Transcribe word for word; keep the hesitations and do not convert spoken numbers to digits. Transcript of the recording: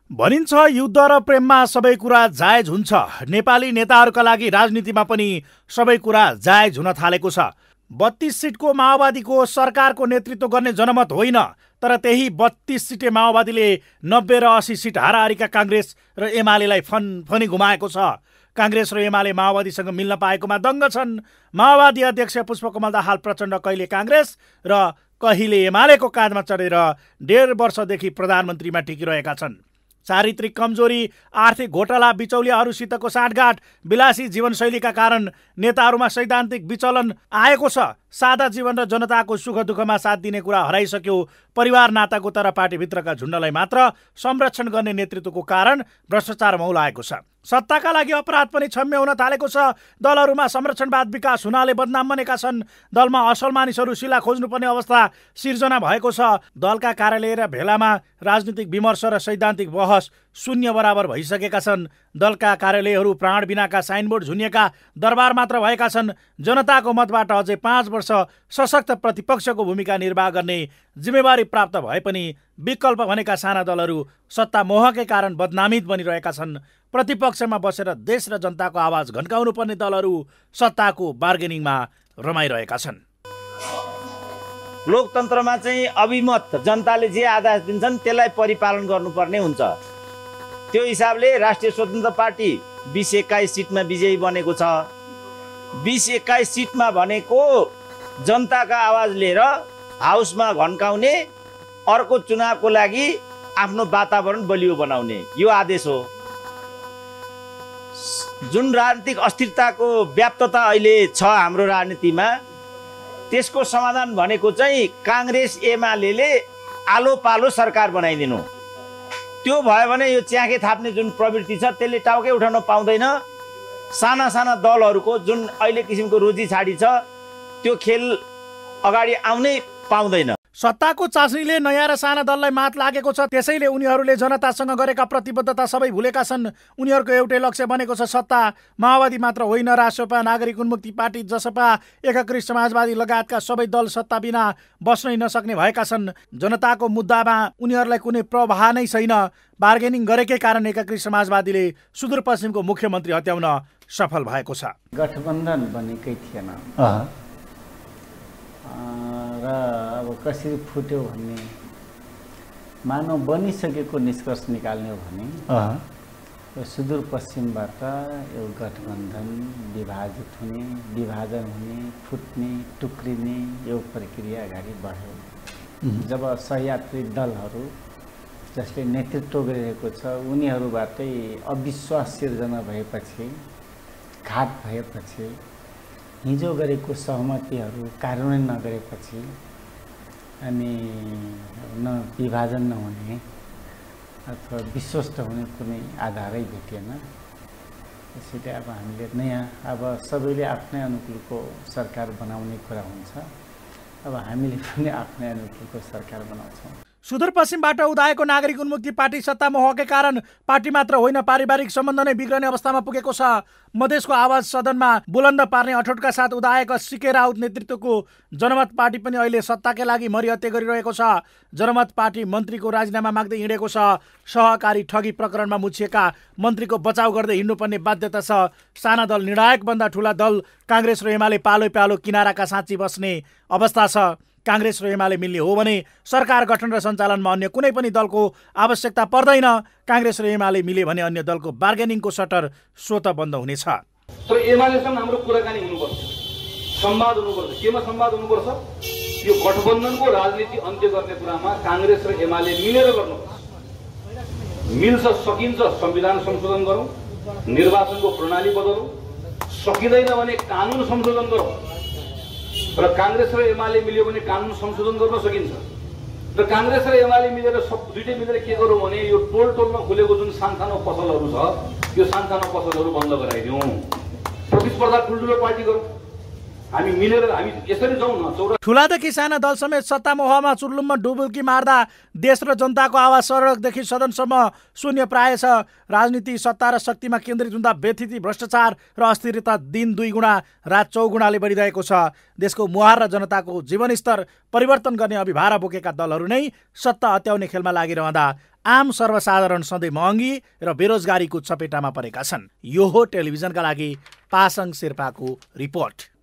भनिन्छ युद्ध र प्रेममा सबै कुरा जायज हुन्छ। नेपाली नेताहरूका लागि राजनीतिमा पनि सबै कुरा जायज हुन थालेको छ। बत्तीस सिटको माओवादीको सरकारको नेतृत्व गर्ने जनमत होइन, तर त्यही बत्तीस सिटे माओवादीले नब्बे र अस्सी सिट हाराहारीका काङ्ग्रेस र एमालेलाई फनफनी घुमाएको छ। काङ्ग्रेस र एमाले माओवादीसँग मिल्न पाएकोमा दङ्ग छन्। माओवादी अध्यक्ष पुष्पकमल दाहाल प्रचण्ड कहिले काङ्ग्रेस र कहिले एमालेको काँधमा चढेर डेढ वर्षदेखि प्रधानमन्त्रीमा टिकिरहेका छन्। चारित्रिक कमजोरी, आर्थिक घोटाला, बिचौलियाहरूसितको साँठगाँठ, विलासी जीवनशैलीका कारण नेताहरूमा सैद्धान्तिक विचलन आएको छ। सादा जीवन र जनताको सुख दुःखमा साथ दिने कुरा हराइसक्यो। परिवार नाताको तर पार्टीभित्रका झुन्डलाई मात्र संरक्षण गर्ने नेतृत्वको कारण भ्रष्टाचार मौलाएको छ। सत्ताका लागि अपराध पनि क्षम्य हुन थालेको छ। दलहरूमा संरक्षणवाद विकास हुनाले बदनाम बनेका छन्। दलमा असल मानिसहरू सिला खोज्नुपर्ने अवस्था सिर्जना भएको छ। दलका कार्यालय र भेलामा राजनीतिक विमर्श र सैद्धान्तिक बहस शून्य बराबर भइसकेका छन्। दलका कार्यालयहरू प्राण बिनाका साइनबोर्ड झुनिएका दरबार मात्र भएका छन्। जनताको मतबाट अझै पाँच वर्ष सशक्त प्रतिपक्षको भूमिका निर्वाह गर्ने जिम्मेवारी प्राप्त भए पनि विकल्प भनेका साना दलहरू सत्ता मोहकै कारण बदनामित बनिरहेका छन्। प्रतिपक्षमा बसेर देश र जनताको आवाज घन्काउनु पर्ने दलहरू सत्ताको बार्गेनिङमा रमाइरहेका छन्। लोकतन्त्रमा चाहिँ अभिमत जनताले जे आदेश दिन्छन् त्यसलाई परिपालन गर्नुपर्ने हुन्छ। त्यो हिसाबले राष्ट्रिय स्वतन्त्र पार्टी बिस एक्काइस सिटमा विजयी बनेको छ। बिस एक्काइस सिटमा भनेको जनताका आवाज लिएर हाउसमा घन्काउने, अर्को चुनावको लागि आफ्नो वातावरण बलियो बनाउने यो आदेश हो। जुन राजनीतिक अस्थिरताको व्याप्तता अहिले छ हाम्रो राजनीतिमा, त्यसको समाधान भनेको चाहिँ काङ्ग्रेस एमालेले आलो पालो सरकार बनाइदिनु। त्यो भयो भने यो च्याखे थाप्ने जुन प्रवृत्ति छ त्यसले टाउकै उठाउन पाउँदैन। साना साना दलहरूको जुन अहिले किसिमको रोजी छाडी छ त्यो खेल अगाडि आउनै पाउँदैन। सत्ताको चासनीले नयाँ र साना दललाई मात लागेको छ। त्यसैले उनीहरूले जनतासँग गरेका प्रतिबद्धता सबै भुलेका छन्। उनीहरूको एउटै लक्ष्य बनेको छ सत्ता। माओवादी मात्र होइन, राष्ट्रपा, नागरिक उन्मुक्ति पार्टी, जसपा, एकीकृत समाजवादी लगायतका सबै दल सत्ता बिना बस्नै नसक्ने भएका छन्। जनताको मुद्दामा उनीहरूलाई कुनै प्रभाव नै छैन। बार्गेनिङ गरेकै कारण एकीकृत समाजवादीले सुदूरपश्चिमको मुख्यमन्त्री हत्याउन सफल भएको छ। गठबन्धन बनेकै थिएन र अब कसरी फुट्यो भन्ने, मानव बनिसकेको निष्कर्ष निकाल्ने हो भने यो सुदूरपश्चिमबाट यो गठबन्धन विभाजित हुने, विभाजन हुने, फुट्ने, टुक्रिने यो प्रक्रिया अगाडि बढ्यो। जब सहयात्री दलहरू जसले नेतृत्व गरिरहेको छ उनीहरूबाटै अविश्वास सिर्जना भएपछि, घात भएपछि, हिजो गरेको सहमतिहरू कार्यान्वयन नगरेपछि अनि न विभाजन नहुने अथवा विश्वस्त हुने कुनै आधारै भेटिएन। त्यसैले अब हामीले नयाँ अब सबैले आफ्नै अनुकूलको सरकार बनाउने कुरा हुन्छ। अब हामीले पनि आफ्नै अनुकूलको सरकार बनाउँछौँ। सुदूरपश्चिमबाट उदाएको नागरिक उन्मुक्ति पार्टी सत्ता मोहकै कारण पार्टी मात्र होइन पारिवारिक सम्बन्ध नै बिग्रने अवस्थामा पुगेको छ। मधेसको आवाज सदनमा बुलन्द पार्ने अठोटका साथ उदाएको सिके राउत नेतृत्वको जनमत पार्टी पनि अहिले सत्ताकै लागि मरिहत्ते गरिरहेको छ। जनमत पार्टी मन्त्रीको राजीनामा माग्दै हिँडेको छ। सहकारी ठगी प्रकरणमा मुछिएका मन्त्रीको बचाउ गर्दै हिँड्नुपर्ने बाध्यता छ। साना दल निर्णायकभन्दा ठुला दल काङ्ग्रेस र एमाले पालो पालो किनाराका साँची बस्ने अवस्था छ। काङ्ग्रेस र एमाले मिल्ने हो भने सरकार गठन र सञ्चालनमा अन्य कुनै पनि दलको आवश्यकता पर्दैन। काङ्ग्रेस र एमाले मिले भने अन्य दलको बार्गेनिङको सटर स्वतः बन्द हुनेछ। तर एमालेसँग हाम्रो कुराकानी हुनुपर्छ, संवाद हुनुपर्छ। केमा संवाद हुनुपर्छ? यो गठबन्धनको राजनीति अन्त्य गर्ने कुरामा काङ्ग्रेस र एमाले मिलेर गर्नुपर्छ। मिल्छ, सकिन्छ, संविधान संशोधन गरौँ, निर्वाचनको प्रणाली बदलौँ। सकिँदैन भने कानुन संशोधन गरौँ। र काङ्ग्रेस र एमाले मिल्यो भने कानुन संशोधन गर्न सकिन्छ। र काङ्ग्रेस र एमाले मिलेर सब दुईटै मिलेर के गरौँ भने यो टोल टोलमा खुलेको जुन सानसानो पसलहरू छ यो सानसानो पसलहरू बन्द गराइदिउँ। प्रतिस्पर्धा ठुल्ठुलो पार्टी गरौँ। हामी मिलेर हामी यसरी जाउँ न। चौरा ठुलादेखि साना दल समेत सत्ता मोहमा चुर्लुममा डुबुल्की मार्दा देश र जनताको आवाज सडकदेखि सदनसम्म शून्य प्राय छ। राजनीति सत्ता र शक्तिमा केन्द्रित हुँदा व्यथिति, भ्रष्टाचार र अस्थिरता दिन दुई गुणा रात चौगुणाले बढिरहेको छ। देशको मुहार र जनताको जीवनस्तर परिवर्तन गर्ने अभिभारा बोकेका दलहरू नै सत्ता हत्याउने खेलमा लागिरहँदा आम सर्वसाधारण सधैँ महँगी र बेरोजगारीको चपेटामा परेका छन्। यो हो टेलिभिजनका लागि पासाङ शेर्पाको रिपोर्ट।